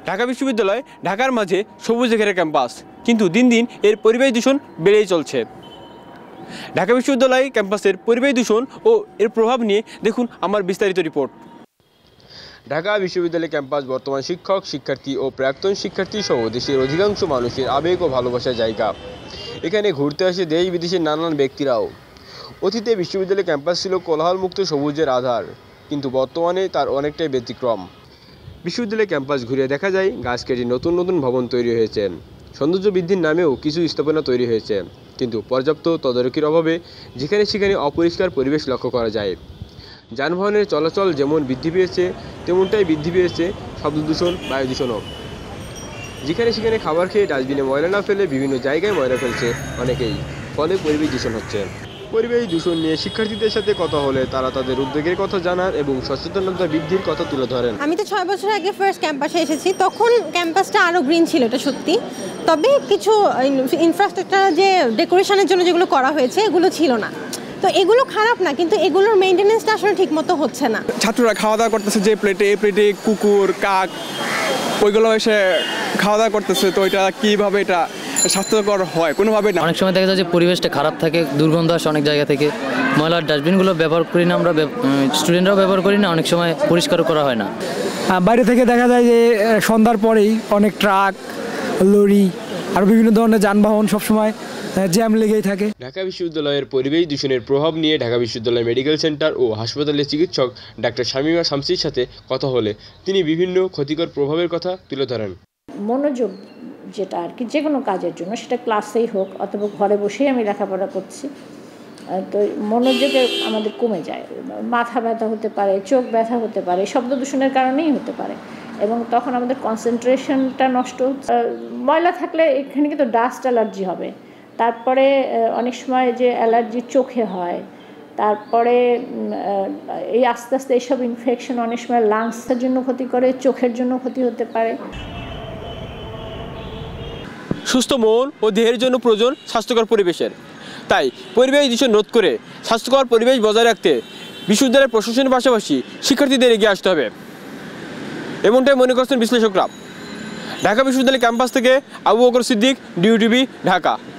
ঢাকা বিশ্ববিদ্যালয় ঢাকার মাঝে সবুজে ঘেরা ক্যাম্পাস, কিন্তু দিন দিন এর পরিবেশ দূষণ বেড়েই চলছে। ঢাকা বিশ্ববিদ্যালয় ক্যাম্পাসের পরিবেশ দূষণ ও এর প্রভাব নিয়ে দেখুন আমার বিস্তারিত রিপোর্ট। ঢাকা বিশ্ববিদ্যালয় ক্যাম্পাস বর্তমান শিক্ষক, শিক্ষার্থী ও প্রাক্তন শিক্ষার্থী সহ দেশের অধিকাংশ মানুষের আবেগ ও ভালোবাসার জায়গা। এখানে ঘুরতে আসে দেশ বিদেশের নানান ব্যক্তিরাও। অতীতে বিশ্ববিদ্যালয় ক্যাম্পাস ছিল কোলাহলমুক্ত সবুজের আধার, কিন্তু বর্তমানে তার অনেকটাই ব্যতিক্রম। বিশ্ববিদ্যালয় ক্যাম্পাস ঘুরে দেখা যায় গাছ কেটে নতুন নতুন ভবন তৈরি হয়েছে, সৌন্দর্য বৃদ্ধির নামেও কিছু স্থাপনা তৈরি হয়েছে, কিন্তু পর্যাপ্ত তদারকির অভাবে যেখানে সেখানে অপরিষ্কার পরিবেশ লক্ষ্য করা যায়। যানবাহনের চলাচল যেমন বৃদ্ধি পেয়েছে, তেমনটাই বৃদ্ধি পেয়েছে শব্দ দূষণ, বায়ু দূষণও। যেখানে সেখানে খাবার খেয়ে ডাস্টবিনে ময়লা না ফেলে বিভিন্ন জায়গায় ময়লা ফেলছে অনেকেই, ফলে পরিবেশ দূষণ হচ্ছে। পরিবেশ দূষণ নিয়ে শিক্ষার্থীদের সাথে কথা হলে তারা তাদের উদ্বেগের কথা জানান এবং সচেতনতা বৃদ্ধির কথা তুলে ধরেন। আমি তো 6 বছর আগে ফার্স্ট ক্যাম্পাসে এসেছি, তখন ক্যাম্পাসটা আরও গ্রিন ছিল, এটা সত্যি। তবে কিছু ইনফ্রাস্ট্রাকচার যে ডেকোরেশনের জন্য যেগুলো করা হয়েছে এগুলো ছিল না, তো এগুলো খারাপ না, কিন্তু এগুলোর মেইনটেনেন্সটা আসলে ঠিক মতো হচ্ছে না। ছাত্ররা খাওয়া দাওয়া করতেছে যে প্লেটে, এই প্লেটে কুকুর, কাক ওইগুলো এসে খাওয়া দাওয়া করতেছে, তো এটা কীভাবে এটা স্বাস্থ্যকর হয়? কোনোভাবে না। অনেক সময় দেখা যায় যে পরিবেশটা খারাপ থাকে, দুর্গন্ধ আসে অনেক জায়গা থেকে। ময়লার ডাস্টবিনগুলো ব্যবহার করি না আমরা, স্টুডেন্টরাও ব্যবহার করি না, অনেক সময় পরিষ্কার করা হয় না। বাইরে থেকে দেখা যায় যে সন্ধ্যার পরেই অনেক ট্রাক, লরি আর বিভিন্ন ধরনের যানবাহন সবসময় জ্যাম লেগেই থাকে। ঢাকা বিশ্ববিদ্যালয়ের পরিবেশ দূষণের প্রভাব নিয়ে ঢাকা বিশ্ববিদ্যালয় মেডিকেল সেন্টার ও হাসপাতালের চিকিৎসক ডাক্তার শামীমা শামসীর সাথে কথা হলে তিনি বিভিন্ন ক্ষতিকর প্রভাবের কথা তুলে ধরেন। মনোযোগ যেটা আর কি, যে কোনো কাজের জন্য, সেটা ক্লাসেই হোক অথবা ঘরে বসেই আমি লেখাপড়া করছি, তো মনোযোগে আমাদের কমে যায়। মাথা ব্যথা হতে পারে, চোখ ব্যথা হতে পারে, শব্দ দূষণের কারণেই হতে পারে, এবং তখন আমাদের কনসেন্ট্রেশনটা নষ্ট হচ্ছে। ময়লা থাকলে এখানে কিন্তু ডাস্ট অ্যালার্জি হবে, তারপরে অনেক সময় যে অ্যালার্জি চোখে হয়, তারপরে এই আস্তে আস্তে এইসব ইনফেকশন অনেক সময় লাংসের জন্য ক্ষতি করে, চোখের জন্য ক্ষতি হতে পারে। সুস্থ মন ও দেহের জন্য প্রয়োজন স্বাস্থ্যকর পরিবেশের। তাই পরিবেশ দূষণ রোধ করে স্বাস্থ্যকর পরিবেশ বজায় রাখতে বিশ্ববিদ্যালয়ের প্রশাসনের পাশাপাশি শিক্ষার্থীদের এগিয়ে আসতে হবে, এমনটাই মনে করছেন বিশ্লেষকরা। ঢাকা বিশ্ববিদ্যালয় ক্যাম্পাস থেকে আবু বকর সিদ্দিক, DUTV, ঢাকা।